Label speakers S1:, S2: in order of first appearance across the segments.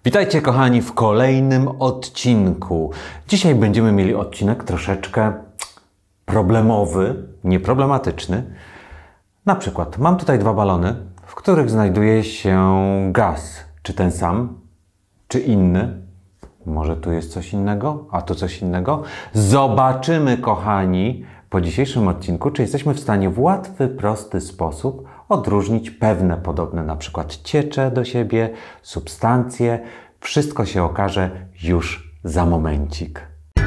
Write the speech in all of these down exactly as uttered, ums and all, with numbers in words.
S1: Witajcie kochani w kolejnym odcinku. Dzisiaj będziemy mieli odcinek troszeczkę problemowy, nieproblematyczny. Na przykład mam tutaj dwa balony, w których znajduje się gaz. Czy ten sam, czy inny? Może tu jest coś innego, a tu coś innego? Zobaczymy kochani po dzisiejszym odcinku, czy jesteśmy w stanie w łatwy, prosty sposób odróżnić pewne podobne na przykład ciecze do siebie, substancje. Wszystko się okaże już za momencik.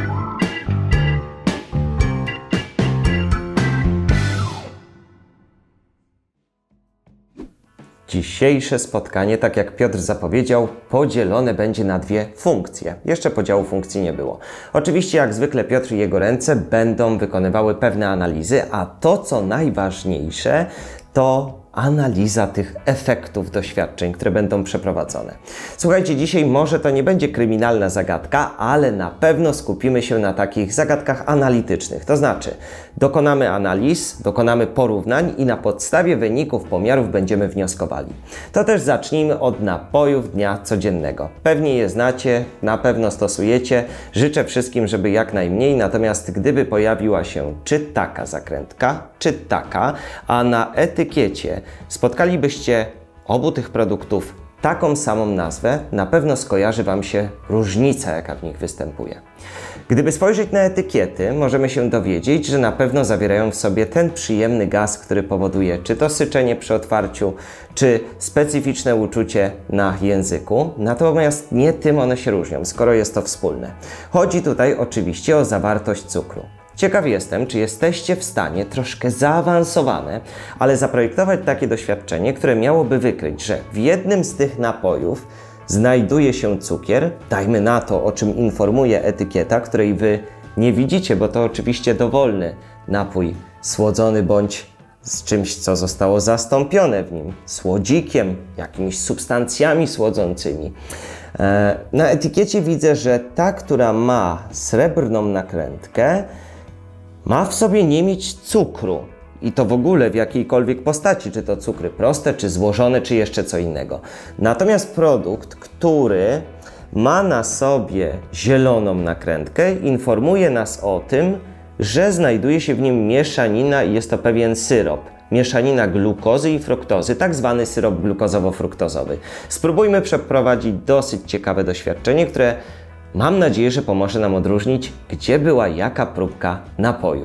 S2: Dzisiejsze spotkanie, tak jak Piotr zapowiedział, podzielone będzie na dwie funkcje. Jeszcze podziału funkcji nie było. Oczywiście, jak zwykle, Piotr i jego ręce będą wykonywały pewne analizy, a to, co najważniejsze, to analiza tych efektów doświadczeń, które będą przeprowadzone. Słuchajcie, dzisiaj może to nie będzie kryminalna zagadka, ale na pewno skupimy się na takich zagadkach analitycznych. To znaczy, dokonamy analiz, dokonamy porównań i na podstawie wyników pomiarów będziemy wnioskowali. To też zacznijmy od napojów dnia codziennego. Pewnie je znacie, na pewno stosujecie. Życzę wszystkim, żeby jak najmniej, natomiast gdyby pojawiła się czy taka zakrętka, czy taka, a na etykiecie spotkalibyście obu tych produktów taką samą nazwę, na pewno skojarzy Wam się różnica, jaka w nich występuje. Gdyby spojrzeć na etykiety, możemy się dowiedzieć, że na pewno zawierają w sobie ten przyjemny gaz, który powoduje czy to syczenie przy otwarciu, czy specyficzne uczucie na języku. Natomiast nie tym one się różnią, skoro jest to wspólne. Chodzi tutaj oczywiście o zawartość cukru. Ciekaw jestem, czy jesteście w stanie, troszkę zaawansowane, ale zaprojektować takie doświadczenie, które miałoby wykryć, że w jednym z tych napojów znajduje się cukier, dajmy na to, o czym informuje etykieta, której Wy nie widzicie, bo to oczywiście dowolny napój słodzony bądź z czymś, co zostało zastąpione w nim, słodzikiem, jakimiś substancjami słodzącymi. Na etykiecie widzę, że ta, która ma srebrną nakrętkę, ma w sobie nie mieć cukru i to w ogóle w jakiejkolwiek postaci, czy to cukry proste, czy złożone, czy jeszcze co innego. Natomiast produkt, który ma na sobie zieloną nakrętkę, informuje nas o tym, że znajduje się w nim mieszanina i jest to pewien syrop. Mieszanina glukozy i fruktozy, tak zwany syrop glukozowo-fruktozowy. Spróbujmy przeprowadzić dosyć ciekawe doświadczenie, które mam nadzieję, że pomoże nam odróżnić, gdzie była jaka próbka napoju.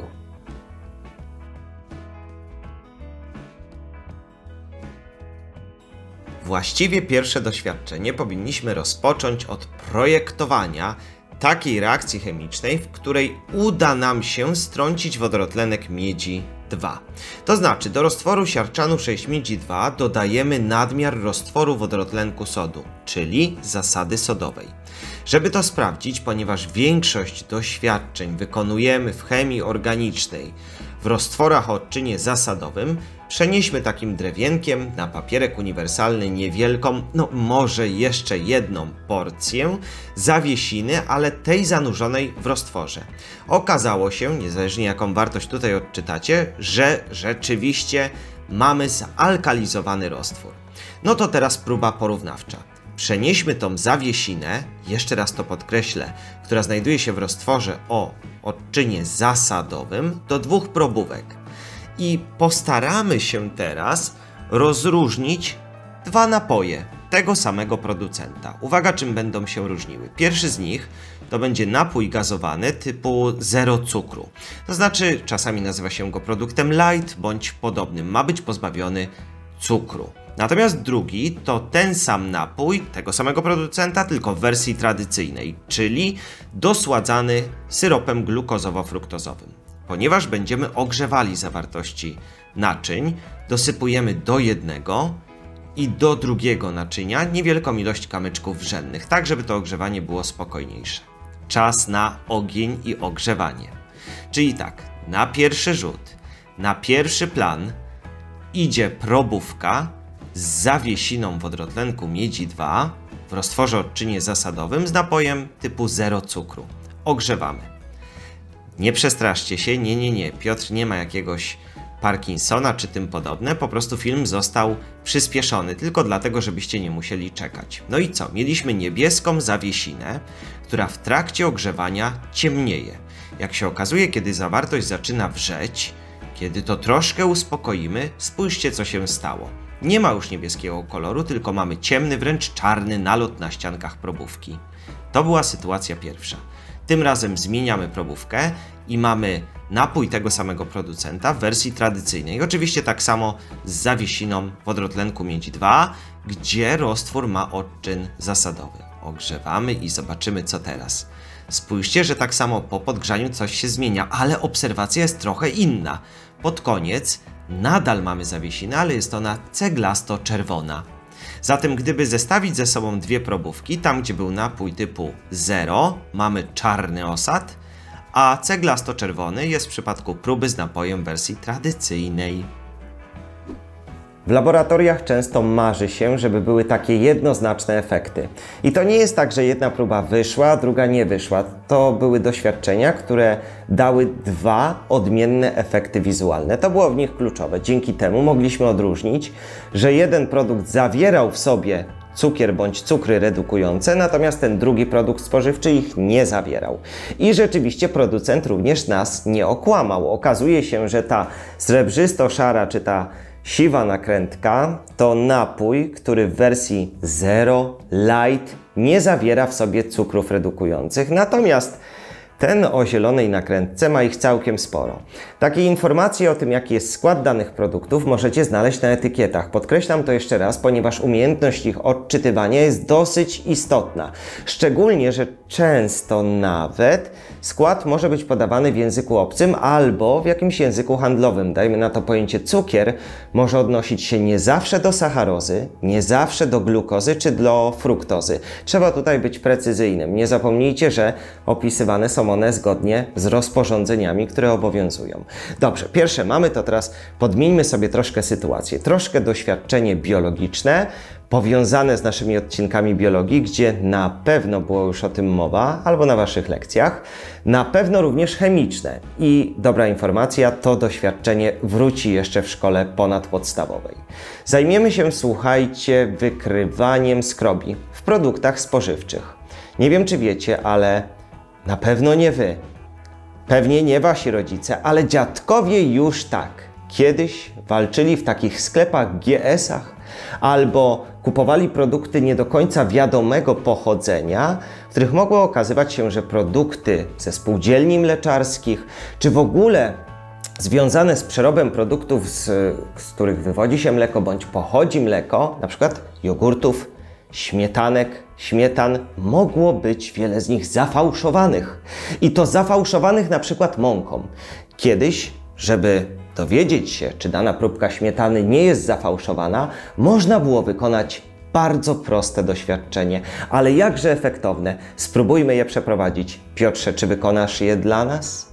S2: Właściwie pierwsze doświadczenie powinniśmy rozpocząć od projektowania takiej reakcji chemicznej, w której uda nam się strącić wodorotlenek miedzi dwa. To znaczy, do roztworu siarczanu sześć miedzi dwa dodajemy nadmiar roztworu wodorotlenku sodu, czyli zasady sodowej. Żeby to sprawdzić, ponieważ większość doświadczeń wykonujemy w chemii organicznej w roztworach o odczynie zasadowym, przenieśmy takim drewienkiem na papierek uniwersalny niewielką, no może jeszcze jedną porcję zawiesiny, ale tej zanurzonej w roztworze. Okazało się, niezależnie jaką wartość tutaj odczytacie, że rzeczywiście mamy zalkalizowany roztwór. No to teraz próba porównawcza. Przenieśmy tą zawiesinę, jeszcze raz to podkreślę, która znajduje się w roztworze o odczynie zasadowym, do dwóch probówek. I postaramy się teraz rozróżnić dwa napoje tego samego producenta. Uwaga, czym będą się różniły. Pierwszy z nich to będzie napój gazowany typu zero cukru. To znaczy, czasami nazywa się go produktem light bądź podobnym. Ma być pozbawiony cukru. Natomiast drugi to ten sam napój tego samego producenta, tylko w wersji tradycyjnej, czyli dosładzany syropem glukozowo-fruktozowym. Ponieważ będziemy ogrzewali zawartości naczyń, dosypujemy do jednego i do drugiego naczynia niewielką ilość kamyczków wrzennych, tak żeby to ogrzewanie było spokojniejsze. Czas na ogień i ogrzewanie. Czyli tak, na pierwszy rzut, na pierwszy plan idzie probówka z zawiesiną wodorotlenku miedzi dwa w roztworze o odczynie zasadowym z napojem typu zero cukru. Ogrzewamy. Nie przestraszcie się, nie, nie, nie, Piotr nie ma jakiegoś Parkinsona czy tym podobne, po prostu film został przyspieszony, tylko dlatego, żebyście nie musieli czekać. No i co? Mieliśmy niebieską zawiesinę, która w trakcie ogrzewania ciemnieje. Jak się okazuje, kiedy zawartość zaczyna wrzeć, kiedy to troszkę uspokoimy, spójrzcie, co się stało. Nie ma już niebieskiego koloru, tylko mamy ciemny, wręcz czarny nalot na ściankach probówki. To była sytuacja pierwsza. Tym razem zmieniamy probówkę i mamy napój tego samego producenta w wersji tradycyjnej. Oczywiście tak samo z zawiesiną wodorotlenku miedzi dwa, gdzie roztwór ma odczyn zasadowy. Ogrzewamy i zobaczymy, co teraz. Spójrzcie, że tak samo po podgrzaniu coś się zmienia, ale obserwacja jest trochę inna. Pod koniec nadal mamy zawiesinę, ale jest ona ceglasto-czerwona. Zatem gdyby zestawić ze sobą dwie probówki, tam gdzie był napój typu zero, mamy czarny osad, a ceglasto-czerwony jest w przypadku próby z napojem w wersji tradycyjnej.
S3: W laboratoriach często marzy się, żeby były takie jednoznaczne efekty. I to nie jest tak, że jedna próba wyszła, a druga nie wyszła. To były doświadczenia, które dały dwa odmienne efekty wizualne. To było w nich kluczowe. Dzięki temu mogliśmy odróżnić, że jeden produkt zawierał w sobie cukier bądź cukry redukujące, natomiast ten drugi produkt spożywczy ich nie zawierał. I rzeczywiście producent również nas nie okłamał. Okazuje się, że ta srebrzysto-szara czy ta siwa nakrętka to napój, który w wersji zero, light nie zawiera w sobie cukrów redukujących, natomiast ten o zielonej nakrętce ma ich całkiem sporo. Takie informacje o tym, jaki jest skład danych produktów, możecie znaleźć na etykietach. Podkreślam to jeszcze raz, ponieważ umiejętność ich odczytywania jest dosyć istotna. Szczególnie, że często nawet skład może być podawany w języku obcym albo w jakimś języku handlowym. Dajmy na to pojęcie cukier może odnosić się nie zawsze do sacharozy, nie zawsze do glukozy czy do fruktozy. Trzeba tutaj być precyzyjnym. Nie zapomnijcie, że opisywane są one zgodnie z rozporządzeniami, które obowiązują. Dobrze, pierwsze mamy, to teraz podmieńmy sobie troszkę sytuację. Troszkę doświadczenie biologiczne, powiązane z naszymi odcinkami biologii, gdzie na pewno było już o tym mowa, albo na Waszych lekcjach, na pewno również chemiczne. I dobra informacja, to doświadczenie wróci jeszcze w szkole ponadpodstawowej. Zajmiemy się, słuchajcie, wykrywaniem skrobi w produktach spożywczych. Nie wiem, czy wiecie, ale na pewno nie Wy, pewnie nie Wasi rodzice, ale dziadkowie już tak. Kiedyś walczyli w takich sklepach G S-ach albo kupowali produkty nie do końca wiadomego pochodzenia, w których mogło okazywać się, że produkty ze spółdzielni mleczarskich, czy w ogóle związane z przerobem produktów, z, z których wywodzi się mleko bądź pochodzi mleko, na przykład jogurtów, śmietanek, śmietan, mogło być wiele z nich zafałszowanych. I to zafałszowanych na przykład mąką. Kiedyś, żeby dowiedzieć się, czy dana próbka śmietany nie jest zafałszowana, można było wykonać bardzo proste doświadczenie, ale jakże efektowne. Spróbujmy je przeprowadzić. Piotrze, czy wykonasz je dla nas?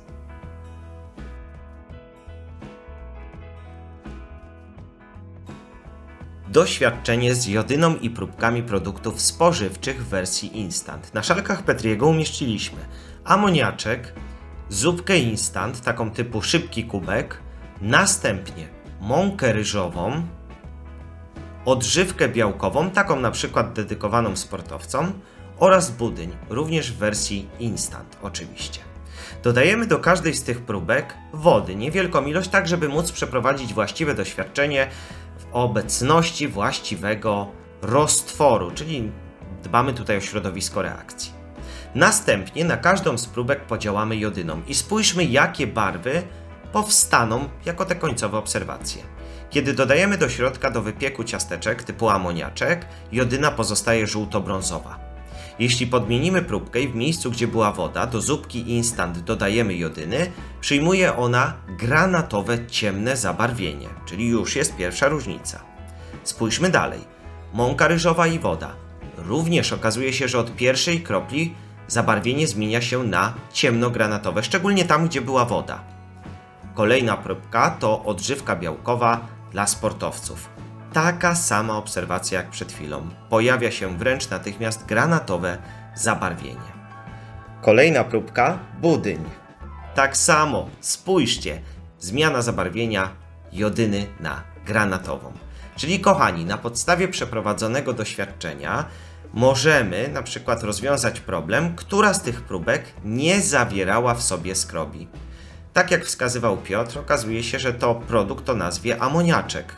S2: Doświadczenie z jodyną i próbkami produktów spożywczych w wersji instant. Na szalkach Petriego umieściliśmy amoniaczek, zupkę instant, taką typu szybki kubek, następnie mąkę ryżową, odżywkę białkową, taką na przykład dedykowaną sportowcom, oraz budyń, również w wersji instant oczywiście. Dodajemy do każdej z tych próbek wody, niewielką ilość, tak żeby móc przeprowadzić właściwe doświadczenie w obecności właściwego roztworu, czyli dbamy tutaj o środowisko reakcji. Następnie na każdą z próbek podziałamy jodyną i spójrzmy, jakie barwy powstaną jako te końcowe obserwacje. Kiedy dodajemy do środka do wypieku ciasteczek typu amoniaczek, jodyna pozostaje żółto-brązowa. Jeśli podmienimy próbkę i w miejscu, gdzie była woda, do zupki instant dodajemy jodyny, przyjmuje ona granatowe, ciemne zabarwienie, czyli już jest pierwsza różnica. Spójrzmy dalej. Mąka ryżowa i woda. Również okazuje się, że od pierwszej kropli zabarwienie zmienia się na ciemnogranatowe, szczególnie tam, gdzie była woda. Kolejna próbka to odżywka białkowa dla sportowców. Taka sama obserwacja jak przed chwilą. Pojawia się wręcz natychmiast granatowe zabarwienie. Kolejna próbka, budyń. Tak samo, spójrzcie, zmiana zabarwienia
S3: jodyny na granatową. Czyli kochani, na podstawie przeprowadzonego doświadczenia możemy na przykład rozwiązać problem, która z tych próbek nie zawierała w sobie skrobi. Tak jak wskazywał Piotr, okazuje się, że to produkt o nazwie amoniaczek.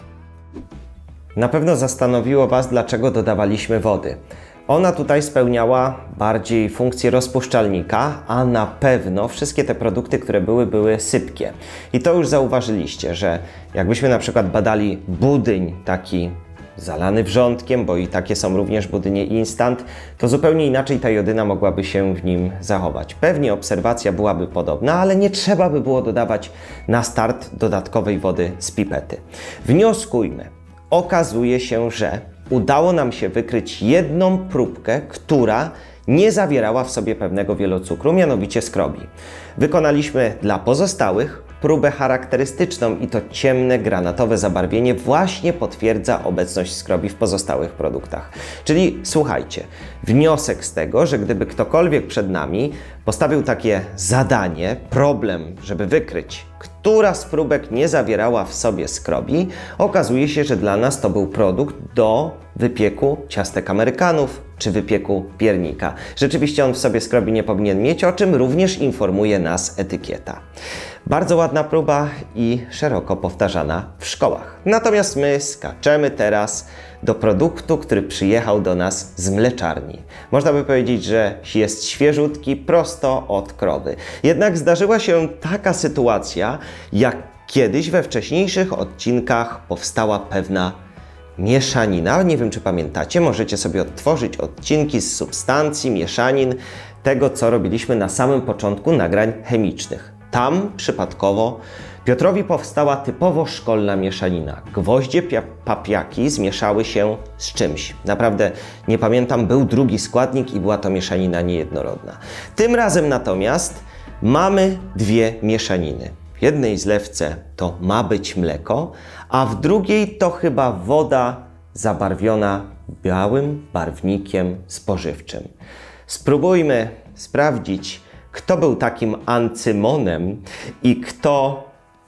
S2: Na pewno zastanowiło Was, dlaczego dodawaliśmy wody. Ona tutaj spełniała bardziej funkcję rozpuszczalnika, a na pewno wszystkie te produkty, które były, były sypkie. I to już zauważyliście, że jakbyśmy na przykład badali budyń taki zalany wrzątkiem, bo i takie są również budynie instant, to zupełnie inaczej ta jodyna mogłaby się w nim zachować. Pewnie obserwacja byłaby podobna, ale nie trzeba by było dodawać na start dodatkowej wody z pipety. Wnioskujmy. Okazuje się, że udało nam się wykryć jedną próbkę, która nie zawierała w sobie pewnego wielocukru, mianowicie skrobi. Wykonaliśmy dla pozostałych próbę charakterystyczną i to ciemne, granatowe zabarwienie właśnie potwierdza obecność skrobi w pozostałych produktach. Czyli słuchajcie, wniosek z tego, że gdyby ktokolwiek przed nami postawił takie zadanie, problem, żeby wykryć, która z próbek nie zawierała w sobie skrobi, okazuje się, że dla nas to był produkt do wypieku ciastek amerykanów czy wypieku piernika. Rzeczywiście on w sobie skrobi nie powinien mieć, o czym również informuje nas etykieta. Bardzo ładna próba i szeroko powtarzana w szkołach. Natomiast my skaczemy teraz do produktu, który przyjechał do nas z mleczarni. Można by powiedzieć, że jest świeżutki, prosto od krowy. Jednak zdarzyła się taka sytuacja, jak kiedyś we wcześniejszych odcinkach powstała pewna mieszanina. Nie wiem, czy pamiętacie, możecie sobie odtworzyć odcinki z substancji, mieszanin, tego, co robiliśmy na samym początku nagrań chemicznych. Tam przypadkowo Piotrowi powstała typowo szkolna mieszanina. Gwoździe papiaki zmieszały się z czymś. Naprawdę nie pamiętam, był drugi składnik i była to mieszanina niejednorodna. Tym razem natomiast mamy dwie mieszaniny. W jednej zlewce to ma być mleko, a w drugiej to chyba woda zabarwiona białym barwnikiem spożywczym. Spróbujmy sprawdzić, kto był takim ancymonem i kto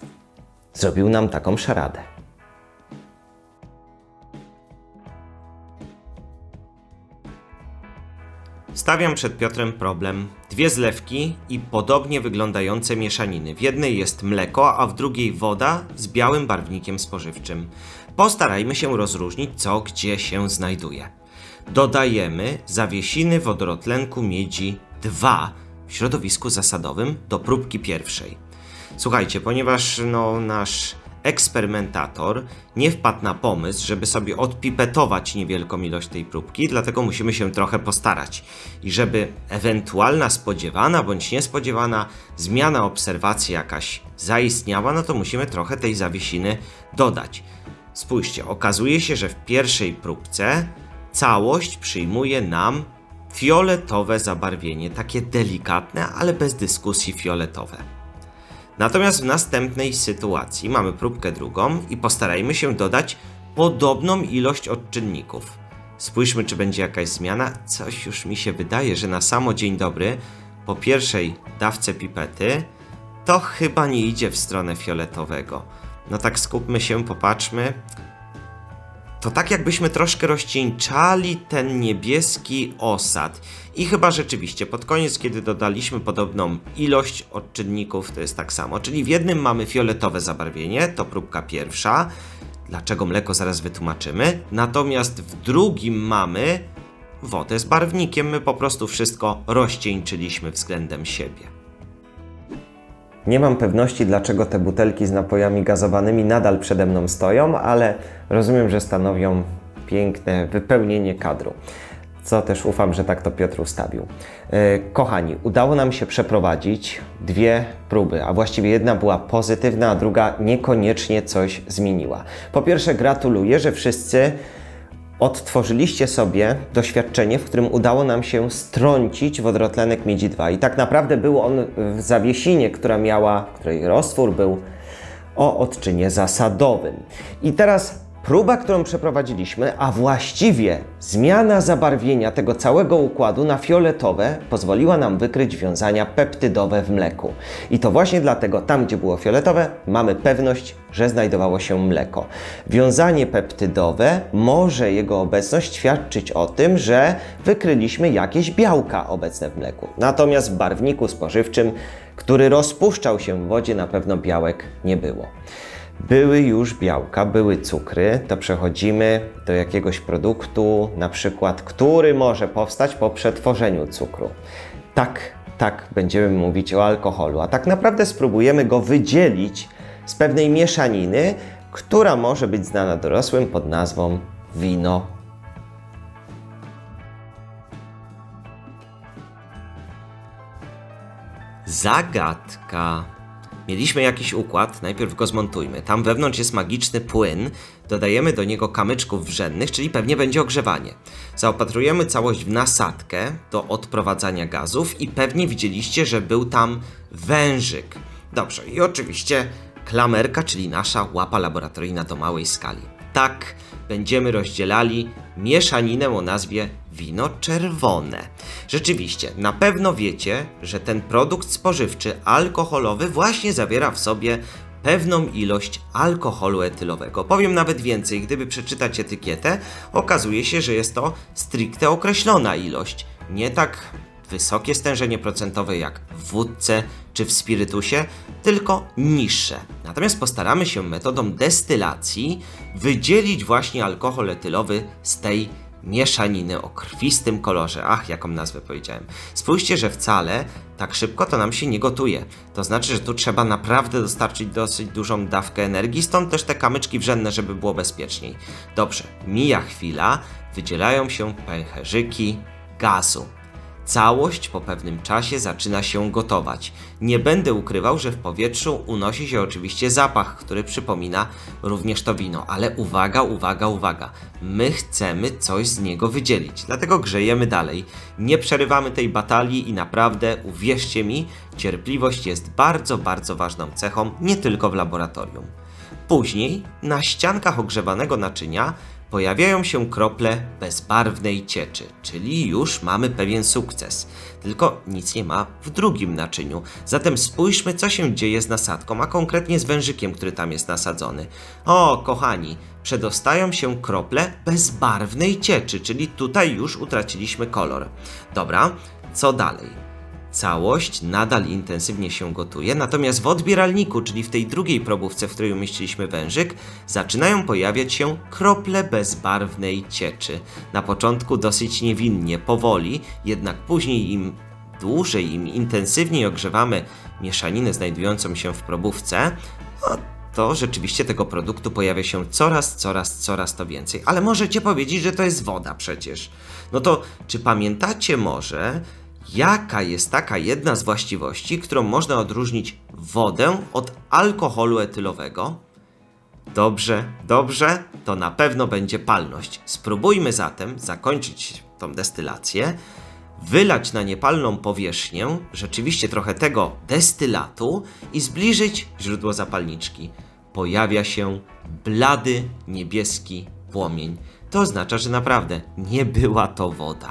S2: zrobił nam taką szaradę.
S3: Stawiam przed Piotrem problem. Dwie zlewki i podobnie wyglądające mieszaniny. W jednej jest mleko, a w drugiej woda z białym barwnikiem spożywczym. Postarajmy się rozróżnić, co gdzie się znajduje. Dodajemy zawiesiny wodorotlenku miedzi dwa w środowisku zasadowym do próbki pierwszej. Słuchajcie, ponieważ no, nasz eksperymentator nie wpadł na pomysł, żeby sobie odpipetować niewielką ilość tej próbki, dlatego musimy się trochę postarać. I żeby ewentualna spodziewana bądź niespodziewana zmiana obserwacji jakaś zaistniała, no to musimy trochę tej zawiesiny dodać. Spójrzcie, okazuje się, że w pierwszej próbce całość przyjmuje nam fioletowe zabarwienie, takie delikatne, ale bez dyskusji fioletowe. Natomiast w następnej sytuacji mamy próbkę drugą i postarajmy się dodać podobną ilość odczynników. Spójrzmy, czy będzie jakaś zmiana. Coś już mi się wydaje, że na samo dzień dobry, po pierwszej dawce pipety, to chyba nie idzie w stronę fioletowego. No tak skupmy się, popatrzmy. To tak jakbyśmy troszkę rozcieńczali ten niebieski osad. I chyba rzeczywiście pod koniec, kiedy dodaliśmy podobną ilość odczynników, to jest tak samo. Czyli w jednym mamy fioletowe zabarwienie, to próbka pierwsza. Dlaczego mleko zaraz wytłumaczymy. Natomiast w drugim mamy wodę z barwnikiem. My po prostu wszystko rozcieńczyliśmy względem siebie.
S2: Nie mam pewności, dlaczego te butelki z napojami gazowanymi nadal przede mną stoją, ale rozumiem, że stanowią piękne wypełnienie kadru. Co też ufam, że tak to Piotr ustawił. Yy, kochani, udało nam się przeprowadzić dwie próby, a właściwie jedna była pozytywna, a druga niekoniecznie coś zmieniła. Po pierwsze, gratuluję, że wszyscy odtworzyliście sobie doświadczenie, w którym udało nam się strącić wodorotlenek miedzi dwa. I tak naprawdę był on w zawiesinie, która miała, której roztwór był o odczynie zasadowym. I teraz
S3: próba, którą przeprowadziliśmy, a właściwie zmiana zabarwienia tego całego układu na fioletowe pozwoliła nam wykryć wiązania peptydowe w mleku. I to właśnie dlatego tam, gdzie było fioletowe, mamy pewność, że znajdowało się mleko. Wiązanie peptydowe może jego obecność świadczyć o tym, że wykryliśmy jakieś białka obecne w mleku. Natomiast w barwniku spożywczym, który rozpuszczał się w wodzie, na pewno białek nie było. Były już białka, były cukry, to przechodzimy do jakiegoś produktu, na przykład, który może powstać po przetworzeniu cukru. Tak, tak, będziemy mówić o alkoholu, a tak naprawdę spróbujemy go wydzielić z pewnej mieszaniny, która może być znana dorosłym pod nazwą wino.
S2: Zagadka. Mieliśmy jakiś układ, najpierw go zmontujmy. Tam wewnątrz jest magiczny płyn, dodajemy do niego kamyczków wrzennych, czyli pewnie będzie ogrzewanie. Zaopatrujemy całość w nasadkę do odprowadzania gazów i pewnie widzieliście, że był tam wężyk. Dobrze, i oczywiście klamerka, czyli nasza łapa laboratoryjna do małej skali. Tak, będziemy rozdzielali mieszaninę o nazwie wino czerwone. Rzeczywiście, na pewno wiecie, że ten produkt spożywczy alkoholowy właśnie zawiera w sobie pewną ilość alkoholu etylowego. Powiem nawet więcej, gdyby przeczytać etykietę, okazuje się, że jest to stricte określona ilość. Nie tak wysokie stężenie procentowe jak w wódce czy w spirytusie, tylko niższe. Natomiast postaramy się metodą destylacji wydzielić właśnie alkohol etylowy z tej mieszaniny o krwistym kolorze. Ach, jaką nazwę powiedziałem. Spójrzcie, że wcale tak szybko to nam się nie gotuje. To znaczy, że tu trzeba naprawdę dostarczyć dosyć dużą dawkę energii, stąd też te kamyczki wrzenne, żeby było bezpieczniej. Dobrze, mija chwila, wydzielają się pęcherzyki gazu. Całość po pewnym czasie zaczyna się gotować. Nie będę ukrywał, że w powietrzu unosi się oczywiście zapach, który przypomina również to wino. Ale uwaga, uwaga, uwaga. My chcemy coś z niego wydzielić. Dlatego grzejemy dalej. Nie przerywamy tej batalii i naprawdę, uwierzcie mi, cierpliwość jest bardzo, bardzo ważną cechą, nie tylko w laboratorium. Później na ściankach ogrzewanego naczynia pojawiają się krople bezbarwnej cieczy, czyli już mamy pewien sukces. Tylko nic nie ma w drugim naczyniu. Zatem spójrzmy, co się dzieje z nasadką, a konkretnie z wężykiem, który tam jest nasadzony. O, kochani, przedostają się krople bezbarwnej cieczy, czyli tutaj już utraciliśmy kolor. Dobra, co dalej? Całość nadal intensywnie się gotuje, natomiast w odbieralniku, czyli w tej drugiej probówce, w której umieściliśmy wężyk, zaczynają pojawiać się krople bezbarwnej cieczy. Na początku dosyć niewinnie, powoli, jednak później im dłużej, im intensywniej ogrzewamy mieszaninę znajdującą się w probówce, no, to rzeczywiście tego produktu pojawia się coraz, coraz, coraz to więcej. Ale możecie powiedzieć, że to jest woda przecież. No to czy pamiętacie może, jaka jest taka jedna z właściwości, którą można odróżnić wodę od alkoholu etylowego? Dobrze, dobrze, to na pewno będzie palność. Spróbujmy zatem zakończyć tą destylację, wylać na niepalną powierzchnię rzeczywiście trochę tego destylatu i zbliżyć źródło zapalniczki. Pojawia się blady, niebieski płomień. To oznacza, że naprawdę nie była to woda.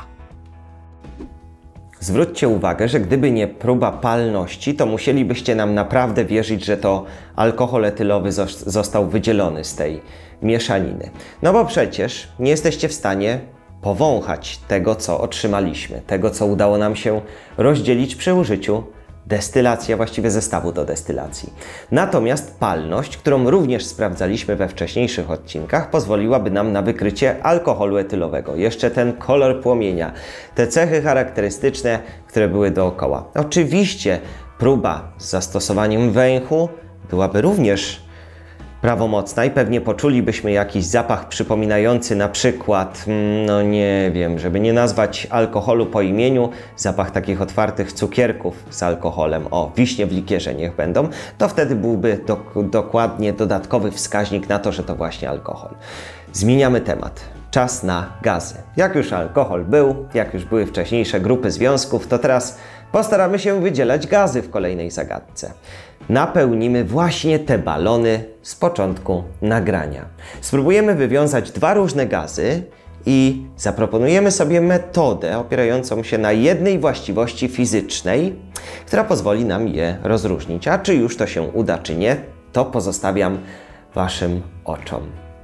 S3: Zwróćcie uwagę, że gdyby nie próba palności, to musielibyście nam naprawdę wierzyć, że to alkohol etylowy został wydzielony z tej mieszaniny. No bo przecież nie jesteście w stanie powąchać tego, co otrzymaliśmy, tego, co udało nam się rozdzielić przy użyciu destylacji, a właściwie zestawu do destylacji. Natomiast palność, którą również sprawdzaliśmy we wcześniejszych odcinkach, pozwoliłaby nam na wykrycie alkoholu etylowego. Jeszcze ten kolor płomienia, te cechy charakterystyczne, które były dookoła. Oczywiście próba z zastosowaniem węchu byłaby również prawomocna i pewnie poczulibyśmy jakiś zapach przypominający na przykład, no nie wiem, żeby nie nazwać alkoholu po imieniu, zapach takich otwartych cukierków z alkoholem, o, wiśnie w likierze niech będą, to wtedy byłby do, dokładnie dodatkowy wskaźnik na to, że to właśnie alkohol. Zmieniamy temat. czas na gazy. Jak już alkohol był, jak już były wcześniejsze grupy związków, to teraz postaramy się wydzielać gazy w kolejnej zagadce. Napełnimy właśnie te balony z początku nagrania. Spróbujemy wywiązać dwa różne gazy i zaproponujemy sobie metodę opierającą się na jednej właściwości fizycznej, która pozwoli nam je rozróżnić. A czy już to się uda, czy nie, to pozostawiam Waszym oczom.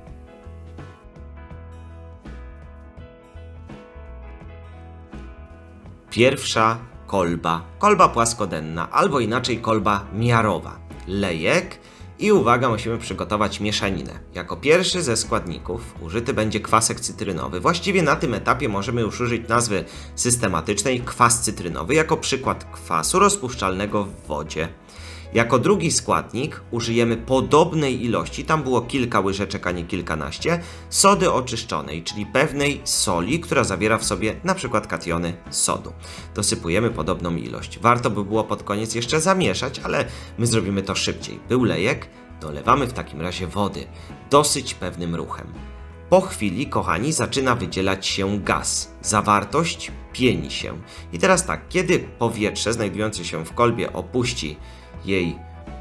S2: Pierwsza kolba. Kolba płaskodenna, albo inaczej kolba miarowa. Lejek i uwaga, musimy przygotować mieszaninę. Jako pierwszy ze składników użyty będzie kwasek cytrynowy. Właściwie na tym etapie możemy już użyć nazwy systematycznej kwas cytrynowy jako przykład kwasu rozpuszczalnego w wodzie. Jako drugi składnik użyjemy podobnej ilości, tam było kilka łyżeczek, a nie kilkanaście, sody oczyszczonej, czyli pewnej soli, która zawiera w sobie na przykład kationy sodu. Dosypujemy podobną ilość. Warto by było pod koniec jeszcze zamieszać, ale my zrobimy to szybciej. Był lejek, dolewamy w takim razie wody, dosyć pewnym ruchem. Po chwili, kochani, zaczyna wydzielać się gaz. Zawartość pieni się. I teraz tak, kiedy powietrze znajdujące się w kolbie opuści jej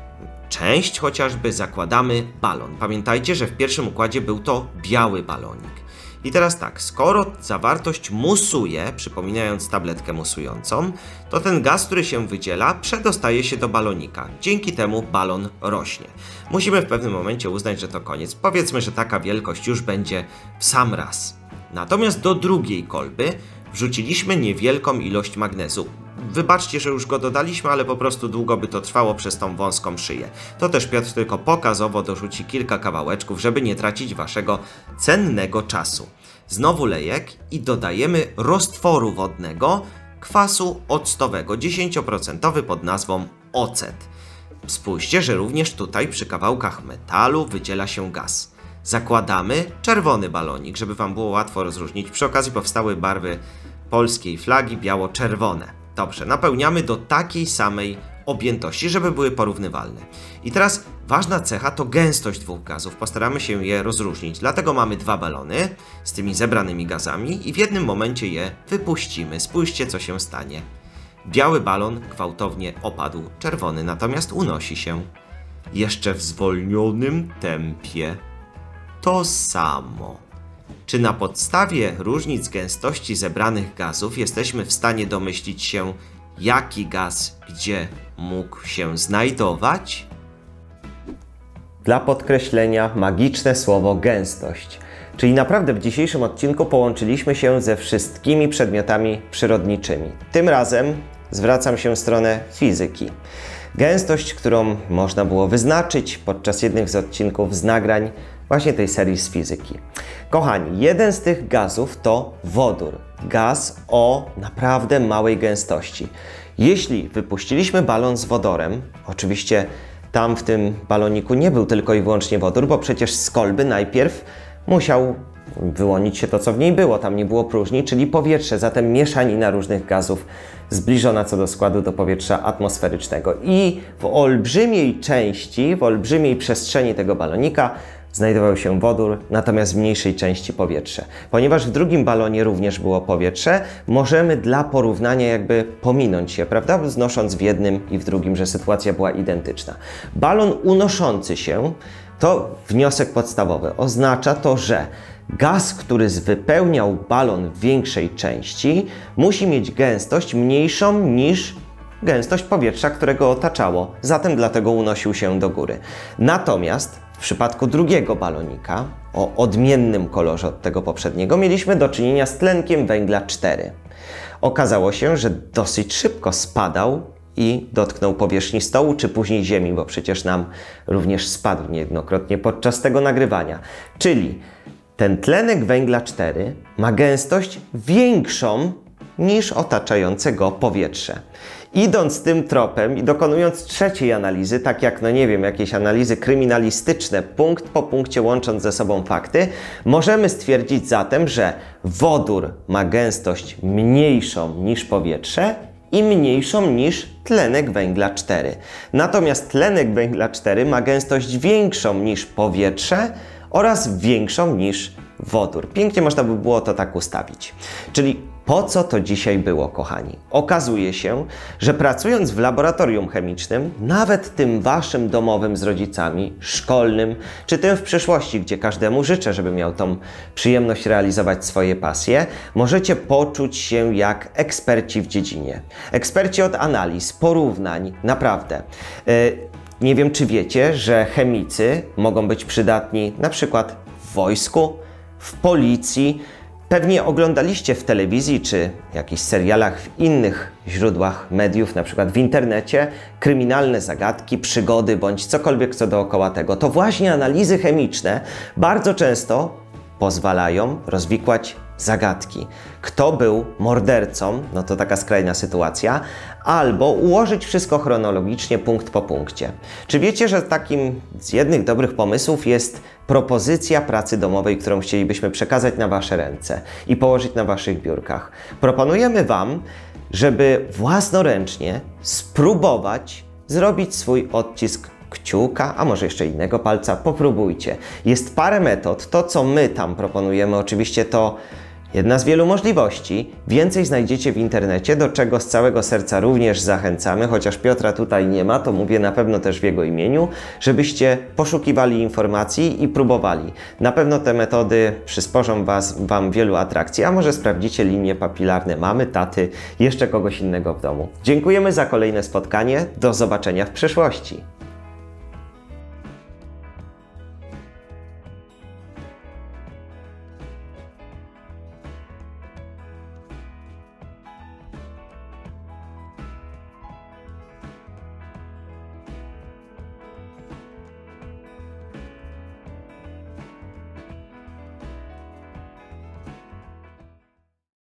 S2: część, chociażby zakładamy balon. Pamiętajcie, że w pierwszym układzie był to biały balonik. I teraz tak, skoro zawartość musuje, przypominając tabletkę musującą, to ten gaz, który się wydziela, przedostaje się do balonika. Dzięki temu balon rośnie. Musimy w pewnym momencie uznać, że to koniec. Powiedzmy, że taka wielkość już będzie w sam raz. Natomiast do drugiej kolby wrzuciliśmy niewielką ilość magnezu. Wybaczcie, że już go dodaliśmy, ale po prostu długo by to trwało przez tą wąską szyję. To też Piotr tylko pokazowo dorzuci kilka kawałeczków, żeby nie tracić waszego cennego czasu. Znowu lejek i dodajemy roztworu wodnego, kwasu octowego, dziesięć procent pod nazwą ocet. Spójrzcie, że również tutaj przy kawałkach metalu wydziela się gaz. Zakładamy czerwony balonik, żeby wam było łatwo rozróżnić. Przy okazji powstały barwy polskiej flagi biało-czerwone. Dobrze, napełniamy do takiej samej objętości, żeby były porównywalne. I teraz ważna cecha to gęstość dwóch gazów. Postaramy się je rozróżnić. Dlatego mamy dwa balony z tymi zebranymi gazami i w jednym momencie je wypuścimy. Spójrzcie, co się stanie. Biały balon gwałtownie opadł, czerwony natomiast unosi się. Jeszcze w zwolnionym tempie. To samo. Czy na podstawie różnic gęstości zebranych gazów jesteśmy w stanie domyślić się, jaki gaz gdzie mógł się znajdować?
S3: Dla podkreślenia magiczne słowo gęstość. Czyli naprawdę w dzisiejszym odcinku połączyliśmy się ze wszystkimi przedmiotami przyrodniczymi. Tym razem zwracam się w stronę fizyki. Gęstość, którą można było wyznaczyć podczas jednych z odcinków z nagrań właśnie tej serii z fizyki. Kochani, jeden z tych gazów to wodór. Gaz o naprawdę małej gęstości. Jeśli wypuściliśmy balon z wodorem, oczywiście tam w tym baloniku nie był tylko i wyłącznie wodór, bo przecież z kolby najpierw musiał wyłonić się to, co w niej było. Tam nie było próżni, czyli powietrze, zatem mieszanina różnych gazów zbliżona co do składu do powietrza atmosferycznego. I w olbrzymiej części, w olbrzymiej przestrzeni tego balonika znajdował się wodór, natomiast w mniejszej części powietrze. Ponieważ w drugim balonie również było powietrze, możemy dla porównania jakby pominąć się, prawda? Znosząc w jednym i w drugim, że sytuacja była identyczna. Balon unoszący się to wniosek podstawowy. Oznacza to, że gaz, który wypełniał balon w większej części, musi mieć gęstość mniejszą niż gęstość powietrza, które go otaczało. Zatem dlatego unosił się do góry. Natomiast w przypadku drugiego balonika, o odmiennym kolorze od tego poprzedniego, mieliśmy do czynienia z tlenkiem węgla cztery. Okazało się, że dosyć szybko spadał i dotknął powierzchni stołu, czy później ziemi, bo przecież nam również spadł niejednokrotnie podczas tego nagrywania. Czyli ten tlenek węgla cztery ma gęstość większą niż otaczające go powietrze. Idąc tym tropem i dokonując trzeciej analizy, tak jak, no nie wiem, jakieś analizy kryminalistyczne, punkt po punkcie łącząc ze sobą fakty, możemy stwierdzić zatem, że wodór ma gęstość mniejszą niż powietrze i mniejszą niż tlenek węgla cztery. Natomiast tlenek węgla cztery ma gęstość większą niż powietrze oraz większą niż wodór. Pięknie można by było to tak ustawić. Czyli po co to dzisiaj było, kochani? Okazuje się, że pracując w laboratorium chemicznym, nawet tym waszym domowym z rodzicami, szkolnym, czy tym w przyszłości, gdzie każdemu życzę, żeby miał tą przyjemność realizować swoje pasje, możecie poczuć się jak eksperci w dziedzinie. Eksperci od analiz, porównań, naprawdę. Yy, nie wiem, czy wiecie, że chemicy mogą być przydatni na przykład w wojsku, w policji. Pewnie oglądaliście w telewizji czy jakichś serialach w innych źródłach mediów, na przykład w internecie, kryminalne zagadki, przygody bądź cokolwiek co dookoła tego. To właśnie analizy chemiczne bardzo często pozwalają rozwikłać zagadki. Kto był mordercą, no to taka skrajna sytuacja, albo ułożyć wszystko chronologicznie, punkt po punkcie. Czy wiecie, że takim z jednych dobrych pomysłów jest propozycja pracy domowej, którą chcielibyśmy przekazać na wasze ręce i położyć na waszych biurkach? Proponujemy wam, żeby własnoręcznie spróbować zrobić swój odcisk kciuka, a może jeszcze innego palca. Popróbujcie. Jest parę metod. To, co my tam proponujemy, oczywiście to jedna z wielu możliwości. Więcej znajdziecie w internecie, do czego z całego serca również zachęcamy, chociaż Piotra tutaj nie ma, to mówię na pewno też w jego imieniu, żebyście poszukiwali informacji i próbowali. Na pewno te metody przysporzą was, wam wielu atrakcji, a może sprawdzicie linie papilarne mamy, taty, jeszcze kogoś innego w domu. Dziękujemy za kolejne spotkanie. Do zobaczenia w przyszłości.